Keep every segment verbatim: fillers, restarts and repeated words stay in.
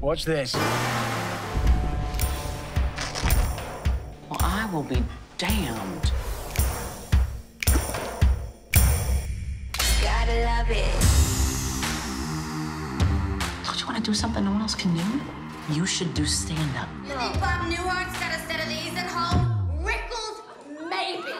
Watch this. Well, I will be damned. Gotta love it. Don't you want to do something no one else can do? You should do stand-up. You think Bob Newhart's got a set of these at home? Rickles, maybe.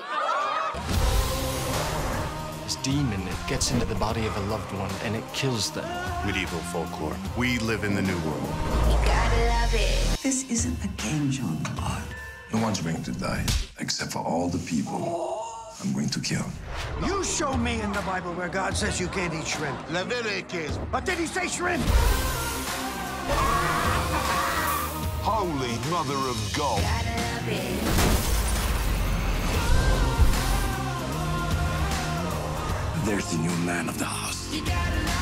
This demon, it gets into the body of a loved one and it kills them. Medieval folklore. We live in the new world. You gotta love it. This isn't a game, Jean-Claude. No one's going to die, except for all the people I'm going to kill. You show me in the Bible where God says you can't eat shrimp. Leviticus. But did he say shrimp? Holy Mother of God. Gotta love it. There's the new man of the house. You gotta love it.